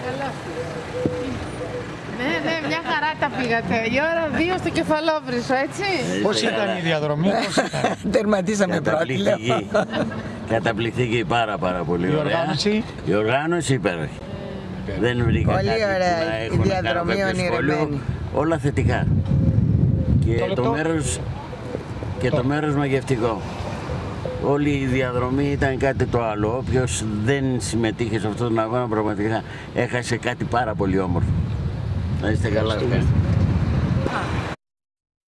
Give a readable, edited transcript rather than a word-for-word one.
Καλά. Ναι, μια χαρά τα πήγατε. Η ώρα 2 στο Κεφαλόβρυσο, έτσι. Πώς ήταν η διαδρομή, πώς ήταν? Τερματίσαμε πρώτη, λέω. Καταπληκτική, πάρα πολύ ωραία. Η οργάνωση? Η οργάνωση υπέροχη. Δεν βρήκα Πολύ κάτι ωραία, που να η έχω να κάνω διαδρομή κάποιο σχόλιο. ονειρεμένη. Όλα θετικά. Και το μέρος μαγευτικό. Όλη η διαδρομή ήταν κάτι το άλλο. Όποιος δεν συμμετείχε σε αυτόν τον αγώνα πραγματικά έχασε κάτι πάρα πολύ όμορφο. Να είστε καλά.